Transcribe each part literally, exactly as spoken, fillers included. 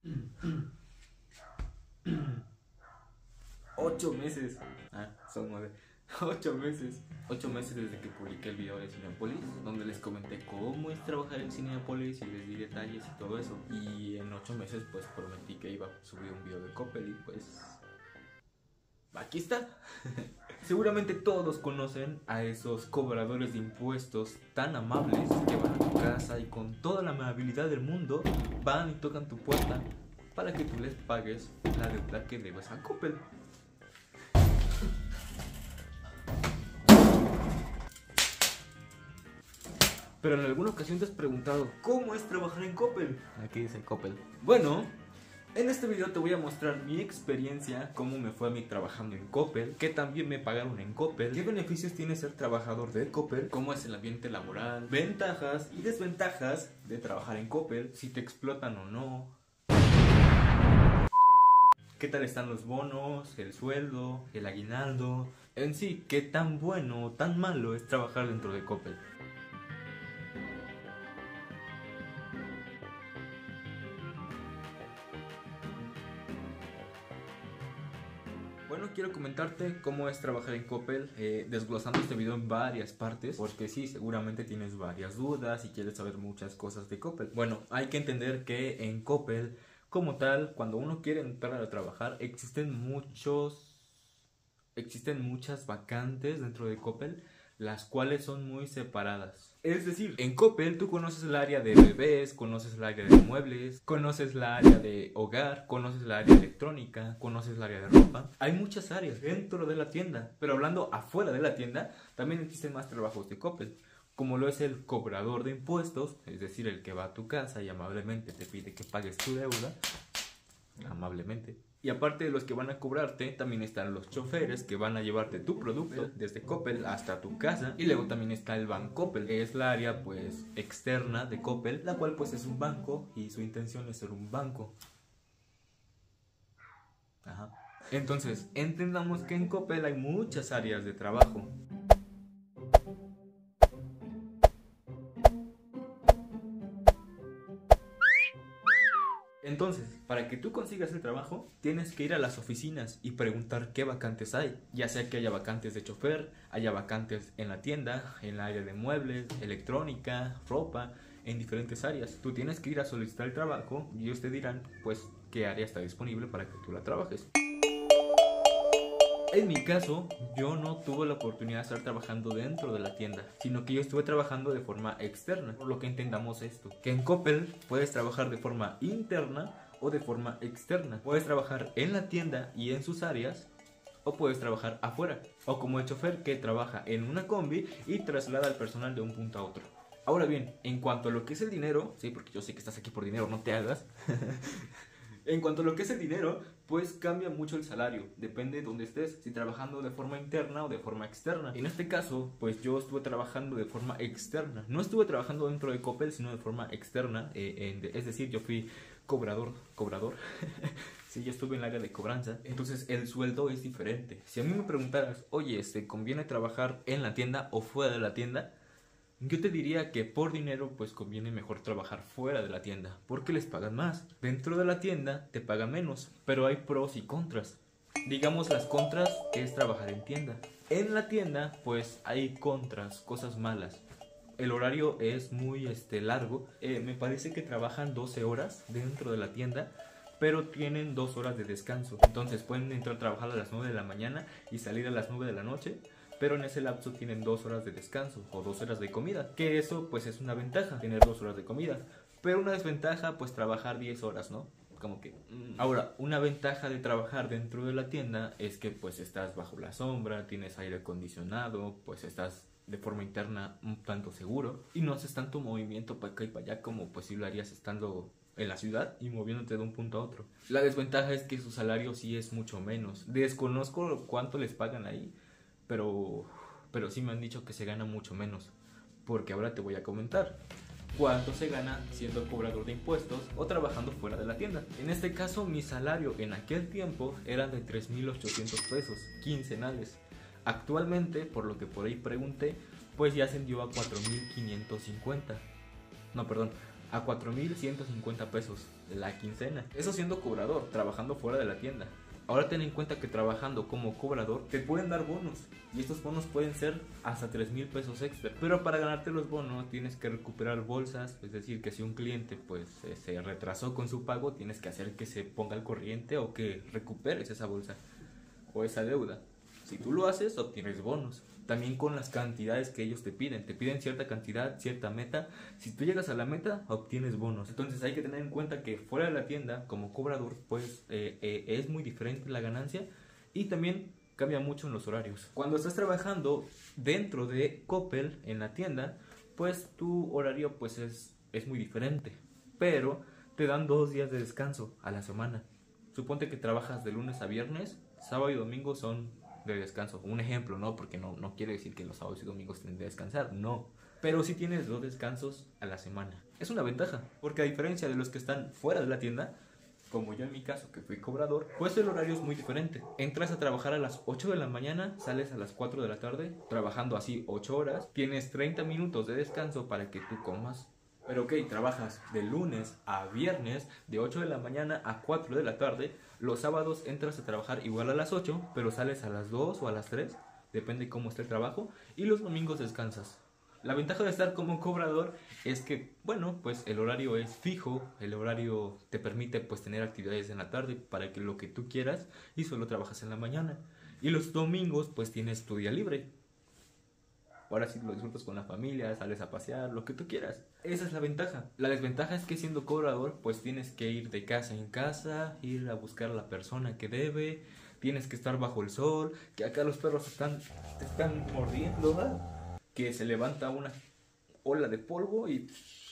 Ocho meses. Ah, son nueve. Ocho meses. Ocho meses desde que publiqué el video de Cinépolis, donde les comenté cómo es trabajar en Cinépolis y les di detalles y todo eso. Y en ocho meses pues prometí que iba a subir un video de Coppel y pues... aquí está. Seguramente todos conocen a esos cobradores de impuestos tan amables que van a tu casa y con toda la amabilidad del mundo van y tocan tu puerta para que tú les pagues la deuda que debes a Coppel. Pero en alguna ocasión te has preguntado, ¿cómo es trabajar en Coppel? Aquí dice Coppel. Bueno, en este video te voy a mostrar mi experiencia, cómo me fue a mí trabajando en Coppel, qué también me pagaron en Coppel, qué beneficios tiene ser trabajador de Coppel, cómo es el ambiente laboral, ventajas y desventajas de trabajar en Coppel, si te explotan o no, qué tal están los bonos, el sueldo, el aguinaldo, en sí, qué tan bueno o tan malo es trabajar dentro de Coppel. Bueno, quiero comentarte cómo es trabajar en Coppel, eh, desglosando este video en varias partes, porque sí, seguramente tienes varias dudas y quieres saber muchas cosas de Coppel. Bueno, hay que entender que en Coppel, como tal, cuando uno quiere entrar a trabajar, existen muchos, existen muchas vacantes dentro de Coppel, las cuales son muy separadas. Es decir, en Coppel tú conoces el área de bebés, conoces el área de muebles, conoces la área de hogar, conoces el área electrónica, conoces el área de ropa. Hay muchas áreas dentro de la tienda, pero hablando afuera de la tienda, también existen más trabajos de Coppel, como lo es el cobrador de impuestos, es decir, el que va a tu casa y amablemente te pide que pagues tu deuda, amablemente. Y aparte de los que van a cobrarte, también están los choferes que van a llevarte tu producto desde Coppel hasta tu casa. Y luego también está el Bancoppel, que es la área pues externa de Coppel, la cual pues es un banco y su intención es ser un banco. Ajá. Entonces, entendamos que en Coppel hay muchas áreas de trabajo. Entonces, para que tú consigas el trabajo, tienes que ir a las oficinas y preguntar qué vacantes hay. Ya sea que haya vacantes de chofer, haya vacantes en la tienda, en la área de muebles, electrónica, ropa, en diferentes áreas. Tú tienes que ir a solicitar el trabajo y ellos te dirán, pues, qué área está disponible para que tú la trabajes. En mi caso, yo no tuve la oportunidad de estar trabajando dentro de la tienda, sino que yo estuve trabajando de forma externa, por lo que entendamos esto, que en Coppel puedes trabajar de forma interna o de forma externa. Puedes trabajar en la tienda y en sus áreas, o puedes trabajar afuera, o como el chofer que trabaja en una combi y traslada al personal de un punto a otro. Ahora bien, en cuanto a lo que es el dinero, sí, porque yo sé que estás aquí por dinero, no te hagas. En cuanto a lo que es el dinero, pues cambia mucho el salario, depende de dónde estés, si trabajando de forma interna o de forma externa. En este caso, pues yo estuve trabajando de forma externa, no estuve trabajando dentro de Coppel, sino de forma externa, eh, en, es decir, yo fui cobrador, cobrador, sí, yo estuve en el área de cobranza, entonces el sueldo es diferente. Si a mí me preguntaras, oye, ¿te conviene trabajar en la tienda o fuera de la tienda? Yo te diría que por dinero pues conviene mejor trabajar fuera de la tienda, porque les pagan más. Dentro de la tienda te pagan menos, pero hay pros y contras. Digamos las contras es trabajar en tienda. En la tienda pues hay contras, cosas malas. El horario es muy este, largo, eh, me parece que trabajan doce horas dentro de la tienda, pero tienen dos horas de descanso. Entonces pueden entrar a trabajar a las nueve de la mañana y salir a las nueve de la noche. Pero en ese lapso tienen dos horas de descanso o dos horas de comida, que eso pues es una ventaja, tener dos horas de comida. Pero una desventaja pues trabajar diez horas, ¿no? Como que... Mm. Ahora, una ventaja de trabajar dentro de la tienda es que pues estás bajo la sombra, tienes aire acondicionado, pues estás de forma interna un tanto seguro y no haces tanto movimiento para acá y para allá como pues si lo harías estando en la ciudad y moviéndote de un punto a otro. La desventaja es que su salario sí es mucho menos. Desconozco cuánto les pagan ahí, Pero, pero sí me han dicho que se gana mucho menos, porque ahora te voy a comentar cuánto se gana siendo cobrador de impuestos o trabajando fuera de la tienda. En este caso mi salario en aquel tiempo era de tres mil ochocientos pesos quincenales. Actualmente, por lo que por ahí pregunté, pues ya ascendió a cuatro mil quinientos cincuenta. No, perdón, a cuatro mil ciento cincuenta pesos la quincena. Eso siendo cobrador, trabajando fuera de la tienda. Ahora ten en cuenta que trabajando como cobrador te pueden dar bonos, y estos bonos pueden ser hasta tres mil pesos extra. Pero para ganarte los bonos tienes que recuperar bolsas, es decir, que si un cliente pues eh, se retrasó con su pago, tienes que hacer que se ponga al corriente o que recuperes esa bolsa o esa deuda. Si tú lo haces, obtienes bonos. También con las cantidades que ellos te piden. Te piden cierta cantidad, cierta meta. Si tú llegas a la meta, obtienes bonos. Entonces hay que tener en cuenta que fuera de la tienda, como cobrador, pues eh, eh, es muy diferente la ganancia. Y también cambia mucho en los horarios. Cuando estás trabajando dentro de Coppel, en la tienda, pues tu horario pues es, es muy diferente. Pero te dan dos días de descanso a la semana. Suponte que trabajas de lunes a viernes, sábado y domingo son de descanso. Un ejemplo, ¿no? Porque no, no quiere decir que los sábados y domingos tienen que descansar, no. Pero sí tienes dos descansos a la semana. Es una ventaja, porque a diferencia de los que están fuera de la tienda, como yo en mi caso que fui cobrador, pues el horario es muy diferente. Entras a trabajar a las ocho de la mañana, sales a las cuatro de la tarde, trabajando así ocho horas, tienes treinta minutos de descanso para que tú comas. Pero ok, trabajas de lunes a viernes, de ocho de la mañana a cuatro de la tarde. Los sábados entras a trabajar igual a las ocho, pero sales a las dos o a las tres, depende cómo esté el trabajo. Y los domingos descansas. La ventaja de estar como cobrador es que, bueno, pues el horario es fijo. El horario te permite pues tener actividades en la tarde para que lo que tú quieras, y solo trabajas en la mañana. Y los domingos pues tienes tu día libre. Ahora sí lo disfrutas con la familia, sales a pasear, lo que tú quieras. Esa es la ventaja. La desventaja es que siendo cobrador, pues tienes que ir de casa en casa, ir a buscar a la persona que debe, tienes que estar bajo el sol, que acá los perros están, te están mordiendo, ¿verdad? Que se levanta una ola de polvo y,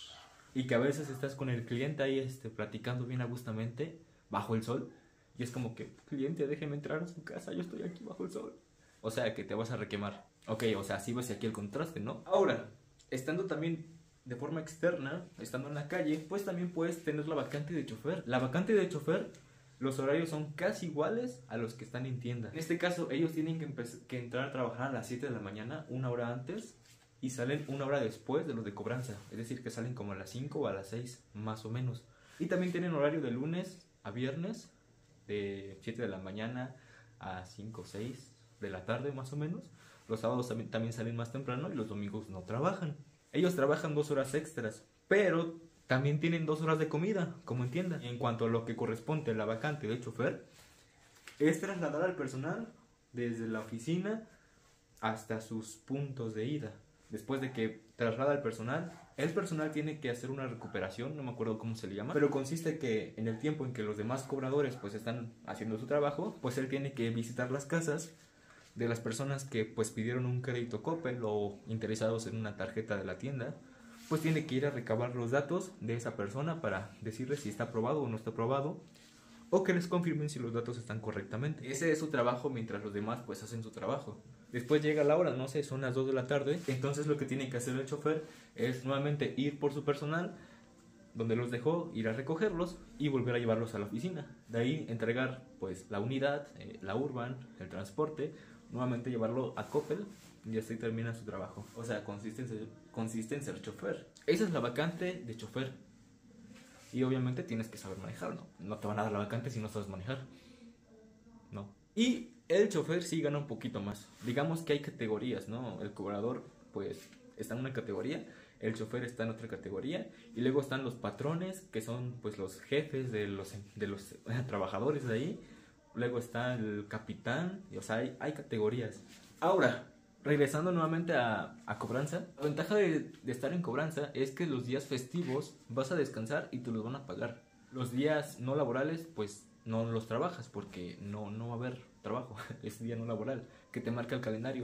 y que a veces estás con el cliente ahí este, platicando bien agustamente bajo el sol. Y es como que, cliente, déjeme entrar a su casa, yo estoy aquí bajo el sol. O sea, que te vas a requemar. Ok, o sea, sí ves aquí el contraste, ¿no? Ahora, estando también de forma externa, estando en la calle, pues también puedes tener la vacante de chofer. La vacante de chofer, los horarios son casi iguales a los que están en tienda. En este caso, ellos tienen que, que entrar a trabajar a las siete de la mañana, una hora antes, y salen una hora después de los de cobranza. Es decir, que salen como a las cinco o a las seis, más o menos. Y también tienen horario de lunes a viernes, de siete de la mañana a cinco o seis de la tarde, más o menos. Los sábados también, también salen más temprano y los domingos no trabajan. Ellos trabajan dos horas extras, pero también tienen dos horas de comida, como en tienda. En cuanto a lo que corresponde a la vacante de chofer, es trasladar al personal desde la oficina hasta sus puntos de ida. Después de que traslada al personal, el personal tiene que hacer una recuperación, no me acuerdo cómo se le llama, pero consiste que en el tiempo en que los demás cobradores pues están haciendo su trabajo, pues él tiene que visitar las casas de las personas que pues pidieron un crédito Coppel o interesados en una tarjeta de la tienda. Pues tiene que ir a recabar los datos de esa persona para decirles si está aprobado o no está aprobado, o que les confirmen si los datos están correctamente. Ese es su trabajo mientras los demás pues hacen su trabajo. Después llega la hora, no sé, son las dos de la tarde, entonces lo que tiene que hacer el chofer es nuevamente ir por su personal, donde los dejó, ir a recogerlos y volver a llevarlos a la oficina. De ahí entregar pues la unidad, eh, la urban, el transporte, nuevamente llevarlo a Coppel y así termina su trabajo. O sea, consiste en ser, consiste en ser chofer. Esa es la vacante de chofer. Y obviamente tienes que saber manejar, ¿no? No te van a dar la vacante si no sabes manejar. No. Y el chofer sí gana un poquito más. Digamos que hay categorías, ¿no? El cobrador pues está en una categoría, el chofer está en otra categoría, y luego están los patrones, que son pues los jefes de los, de los trabajadores de ahí. Luego está el capitán, y, o sea, hay, hay categorías. Ahora, regresando nuevamente a, a cobranza, la ventaja de, de estar en cobranza es que los días festivos vas a descansar y te los van a pagar. Los días no laborales, pues no los trabajas porque no, no va a haber trabajo, es día no laboral, que te marca el calendario.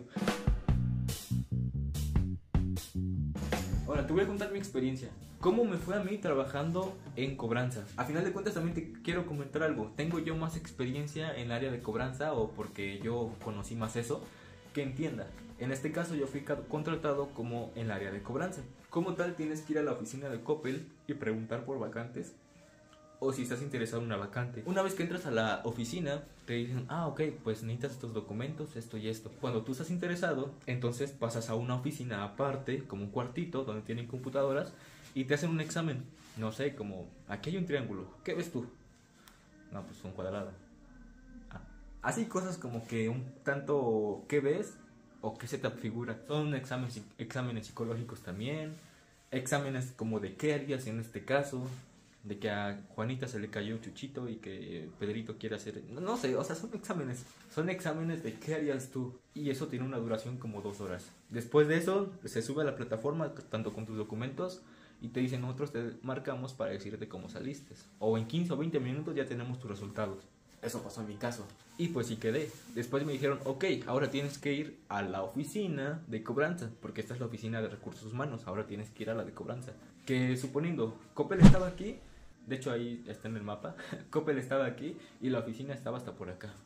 Ahora, te voy a contar mi experiencia. ¿Cómo me fue a mí trabajando en cobranza? A final de cuentas también te quiero comentar algo. Tengo yo más experiencia en el área de cobranza, o porque yo conocí más eso, que en tienda. En este caso yo fui contratado como en el área de cobranza. Como tal, tienes que ir a la oficina de Coppel y preguntar por vacantes, o si estás interesado en una vacante. Una vez que entras a la oficina, te dicen, ah, ok, pues necesitas estos documentos, esto y esto. Cuando tú estás interesado, entonces pasas a una oficina aparte, como un cuartito, donde tienen computadoras, y te hacen un examen. No sé, como, aquí hay un triángulo, ¿qué ves tú? No, pues un cuadrado. Ah, así cosas como que un tanto, ¿qué ves? O qué se te figura. Son exámenes, exámenes psicológicos también, exámenes como de qué harías en este caso, de que a Juanita se le cayó Chuchito y que Pedrito quiere hacer... No, no sé, o sea, son exámenes. Son exámenes de qué harías tú. Y eso tiene una duración como dos horas. Después de eso, se sube a la plataforma, tanto con tus documentos, y te dicen, nosotros te marcamos para decirte cómo saliste. O en quince o veinte minutos ya tenemos tus resultados. Eso pasó en mi caso. Y pues sí quedé. Después me dijeron, ok, ahora tienes que ir a la oficina de cobranza, porque esta es la oficina de recursos humanos, ahora tienes que ir a la de cobranza. Que suponiendo, Coppel estaba aquí, de hecho ahí está en el mapa, Coppel estaba aquí y la oficina estaba hasta por acá.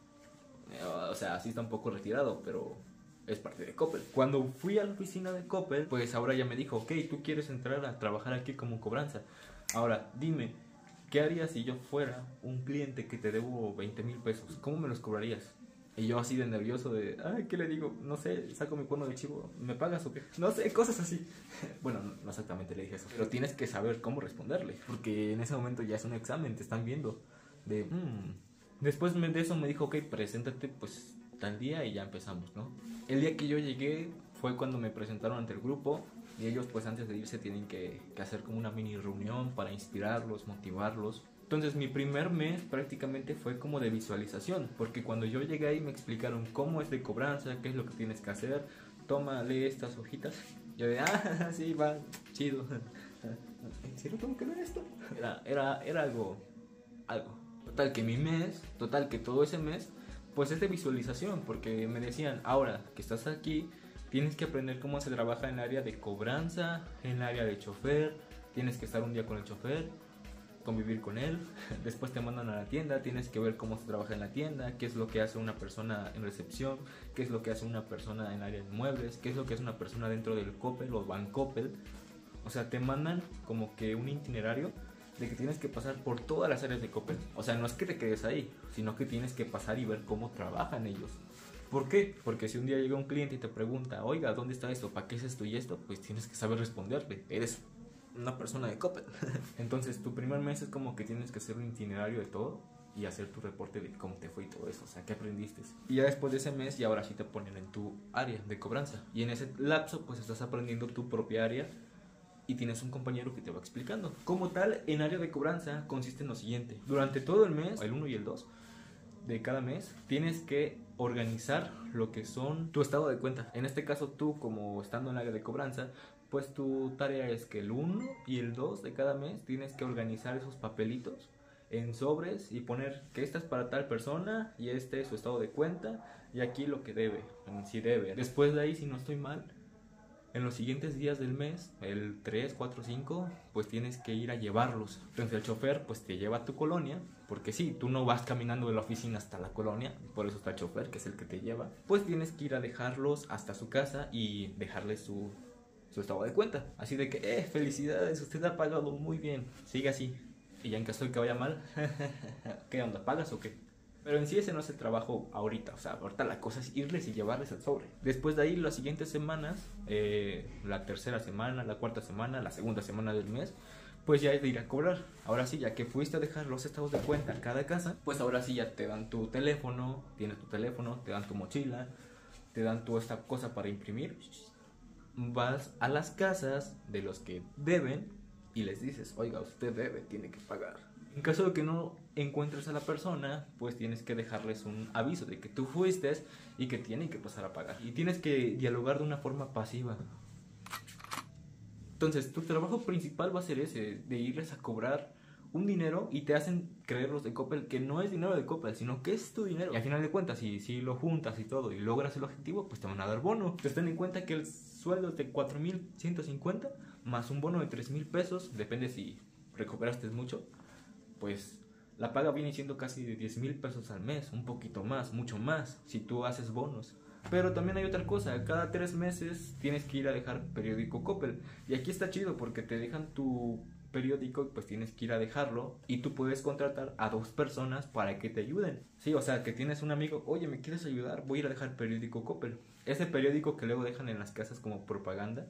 O sea, así está un poco retirado, pero es parte de Coppel. Cuando fui a la oficina de Coppel, pues ahora ya me dijo, ok, tú quieres entrar a trabajar aquí como cobranza. Ahora, dime, ¿qué harías si yo fuera un cliente que te debo veinte mil pesos? ¿Cómo me los cobrarías? Y yo así de nervioso de, ay, ¿qué le digo? No sé, saco mi cuerno de chivo, ¿me pagas o qué? No sé, cosas así. Bueno, no exactamente le dije eso, pero tienes que saber cómo responderle, porque en ese momento ya es un examen, te están viendo. De, mmm. Después de eso me dijo, ok, preséntate pues tal día y ya empezamos, ¿no? El día que yo llegué fue cuando me presentaron ante el grupo. Y ellos pues antes de irse tienen que, que hacer como una mini reunión para inspirarlos, motivarlos. Entonces mi primer mes prácticamente fue como de visualización, porque cuando yo llegué ahí me explicaron cómo es de cobranza, qué es lo que tienes que hacer, toma, lee estas hojitas. Yo de, ah, sí, va, chido. ¿En serio tengo que leer esto? Era, era, era algo, algo. Total que mi mes, total que todo ese mes, pues es de visualización, porque me decían, ahora que estás aquí, tienes que aprender cómo se trabaja en el área de cobranza, en el área de chofer, tienes que estar un día con el chofer, convivir con él, después te mandan a la tienda, tienes que ver cómo se trabaja en la tienda, qué es lo que hace una persona en recepción, qué es lo que hace una persona en el área de muebles, qué es lo que hace una persona dentro del Coppel o Bancoppel. O sea, te mandan como que un itinerario de que tienes que pasar por todas las áreas de Coppel. O sea, no es que te quedes ahí, sino que tienes que pasar y ver cómo trabajan ellos. ¿Por qué? Porque si un día llega un cliente y te pregunta, oiga, ¿dónde está esto? ¿Para qué es esto y esto? Pues tienes que saber responderle. Eres una persona de Coppel. Entonces, tu primer mes es como que tienes que hacer un itinerario de todo y hacer tu reporte de cómo te fue y todo eso. O sea, qué aprendiste. Y ya después de ese mes, y ahora sí te ponen en tu área de cobranza. Y en ese lapso, pues estás aprendiendo tu propia área y tienes un compañero que te va explicando. Como tal, en área de cobranza consiste en lo siguiente. Durante todo el mes, el uno y el dos de cada mes, tienes que organizar lo que son tu estado de cuenta. En este caso, tú como estando en el área de cobranza, pues tu tarea es que el uno y el dos de cada mes tienes que organizar esos papelitos en sobres y poner que esta es para tal persona y este es su estado de cuenta y aquí lo que debe, si debe. Después de ahí, si no estoy mal, en los siguientes días del mes, el tres, cuatro, cinco, pues tienes que ir a llevarlos. Entonces el chofer pues te lleva a tu colonia, porque sí, tú no vas caminando de la oficina hasta la colonia, por eso está el chofer, que es el que te lleva. Pues tienes que ir a dejarlos hasta su casa y dejarles su, su estado de cuenta. Así de que, eh, felicidades, usted ha pagado muy bien, sigue así. Y ya en caso de que vaya mal, ¿qué onda? ¿Pagas o qué? Pero en sí ese no es el trabajo ahorita, o sea, ahorita la cosa es irles y llevarles el sobre. Después de ahí, las siguientes semanas, eh, la tercera semana, la cuarta semana, la segunda semana del mes, pues ya es de ir a cobrar. Ahora sí, ya que fuiste a dejar los estados de cuenta a cada casa, pues ahora sí ya te dan tu teléfono, tienes tu teléfono, te dan tu mochila, te dan tu esta cosa para imprimir. Vas a las casas de los que deben y les dices, oiga, usted debe, tiene que pagar. En caso de que no encuentres a la persona, pues tienes que dejarles un aviso de que tú fuiste y que tienen que pasar a pagar. Y tienes que dialogar de una forma pasiva. Entonces, tu trabajo principal va a ser ese, de irles a cobrar un dinero y te hacen creer los de Coppel que no es dinero de Coppel, sino que es tu dinero. Y al final de cuentas, si, si lo juntas y todo y logras el objetivo, pues te van a dar bono. Entonces, ten en cuenta que el sueldo es de cuatro mil ciento cincuenta más un bono de tres mil pesos, depende si recuperaste mucho. Pues la paga viene siendo casi de diez mil pesos al mes, un poquito más, mucho más, si tú haces bonos. Pero también hay otra cosa, cada tres meses tienes que ir a dejar periódico Coppel. Y aquí está chido porque te dejan tu periódico y pues tienes que ir a dejarlo. Y tú puedes contratar a dos personas para que te ayuden. Sí, o sea, que tienes un amigo, oye, ¿me quieres ayudar? Voy a ir a dejar periódico Coppel. Ese periódico que luego dejan en las casas como propaganda,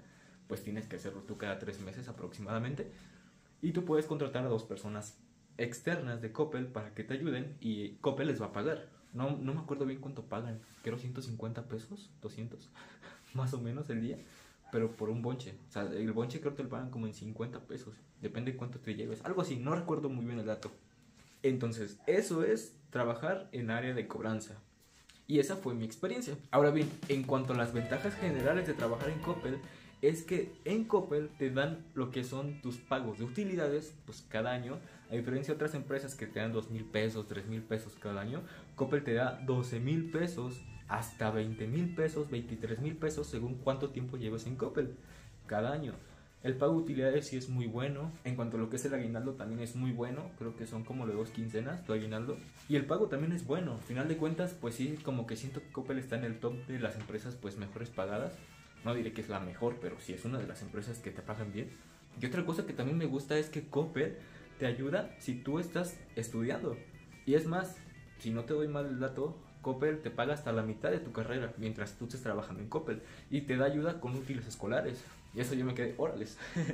pues tienes que hacerlo tú cada tres meses aproximadamente. Y tú puedes contratar a dos personas externas de Coppel para que te ayuden y Coppel les va a pagar. No, no me acuerdo bien cuánto pagan, creo ciento cincuenta pesos, doscientos, más o menos el día, pero por un bonche. O sea, el bonche creo que te lo pagan como en cincuenta pesos, depende de cuánto te lleves, algo así, no recuerdo muy bien el dato. Entonces, eso es trabajar en área de cobranza. Y esa fue mi experiencia. Ahora bien, en cuanto a las ventajas generales de trabajar en Coppel, es que en Coppel te dan lo que son tus pagos de utilidades pues cada año. A diferencia de otras empresas que te dan dos mil pesos, tres mil pesos cada año, Coppel te da doce mil pesos hasta veinte mil pesos, veintitrés mil pesos según cuánto tiempo lleves en Coppel cada año. El pago de utilidades sí es muy bueno. En cuanto a lo que es el aguinaldo también es muy bueno. Creo que son como de dos quincenas tu aguinaldo. Y el pago también es bueno. Al final de cuentas, pues sí, como que siento que Coppel está en el top de las empresas pues mejores pagadas. No diré que es la mejor, pero sí es una de las empresas que te pagan bien. Y otra cosa que también me gusta es que Coppel te ayuda si tú estás estudiando. Y es más, si no te doy mal el dato, Coppel te paga hasta la mitad de tu carrera mientras tú estés trabajando en Coppel. Y te da ayuda con útiles escolares. Y eso yo me quedé, órales.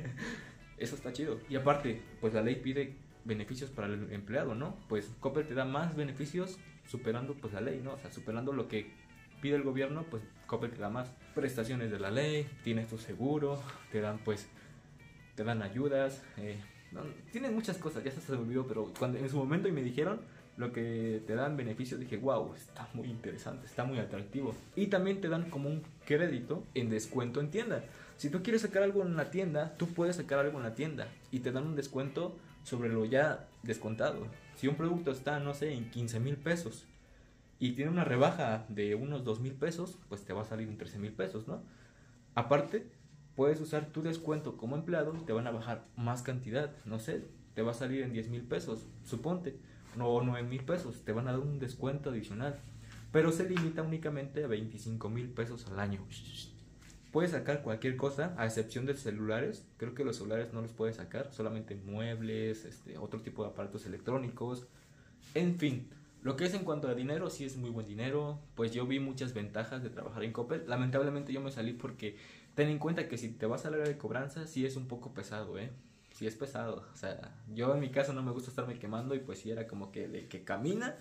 Eso está chido. Y aparte, pues la ley pide beneficios para el empleado, ¿no? Pues Coppel te da más beneficios superando pues la ley, ¿no? O sea, superando lo que pide el gobierno, pues Coppel te da más prestaciones de la ley, tienes tu seguro, te dan pues, te dan ayudas, eh, no, tienen muchas cosas, ya se me olvidó, pero cuando en su momento y me dijeron lo que te dan beneficios, dije, wow, está muy interesante, está muy atractivo. Y también te dan como un crédito en descuento en tienda. Si tú quieres sacar algo en la tienda, tú puedes sacar algo en la tienda y te dan un descuento sobre lo ya descontado. Si un producto está, no sé, en quince mil pesos y tiene una rebaja de unos dos mil pesos, pues te va a salir en trece mil pesos, ¿no? Aparte, puedes usar tu descuento como empleado, te van a bajar más cantidad, no sé, te va a salir en diez mil pesos, suponte, o nueve mil pesos, te van a dar un descuento adicional, pero se limita únicamente a veinticinco mil pesos al año. Puedes sacar cualquier cosa, a excepción de celulares. Creo que los celulares no los puedes sacar, solamente muebles, este, otro tipo de aparatos electrónicos. En fin, lo que es en cuanto a dinero, sí es muy buen dinero. Pues yo vi muchas ventajas de trabajar en Coppel. Lamentablemente yo me salí porque ten en cuenta que si te vas a la área de cobranza, sí es un poco pesado, ¿eh? Sí es pesado. O sea, yo en mi caso no me gusta estarme quemando y pues sí era como que de que camina,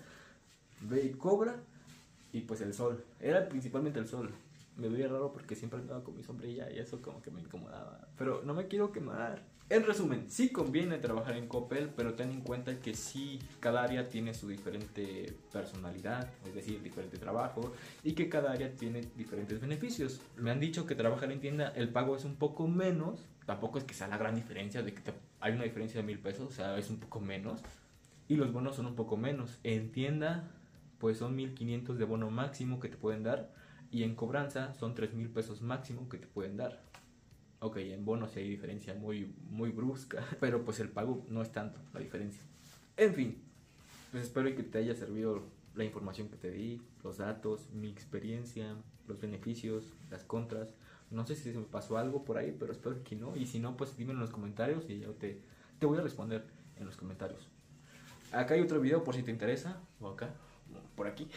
ve y cobra y pues el sol. Era principalmente el sol. Me veía raro porque siempre andaba con mi sombrilla y eso como que me incomodaba. Pero no me quiero quemar. En resumen, sí conviene trabajar en Coppel, pero ten en cuenta que sí, cada área tiene su diferente personalidad, es decir, diferente trabajo, y que cada área tiene diferentes beneficios. Me han dicho que trabajar en tienda, el pago es un poco menos, tampoco es que sea la gran diferencia, de que te, hay una diferencia de mil pesos, o sea, es un poco menos, y los bonos son un poco menos. En tienda, pues son mil quinientos de bono máximo que te pueden dar, y en cobranza son tres mil pesos máximo que te pueden dar. Ok, en bonos sí hay diferencia muy, muy brusca, pero pues el pago no es tanto la diferencia. En fin, pues espero que te haya servido la información que te di, los datos, mi experiencia, los beneficios, las contras. No sé si se me pasó algo por ahí, pero espero que no. Y si no, pues dime en los comentarios y yo te, te voy a responder en los comentarios. Acá hay otro video por si te interesa, o acá, por aquí,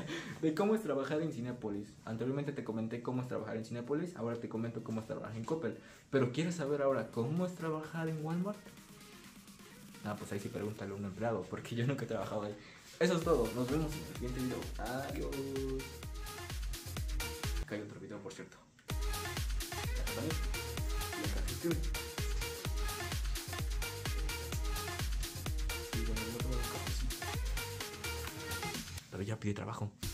de cómo es trabajar en Cinépolis. Anteriormente te comenté cómo es trabajar en Cinépolis, ahora te comento cómo es trabajar en Coppel. Pero ¿quieres saber ahora cómo es trabajar en Walmart? Ah, pues ahí sí pregúntale a un empleado, porque yo nunca he trabajado ahí. Eso es todo, nos vemos en el siguiente video. Adiós. Acá hay otro video, por cierto. Pero ya pide trabajo.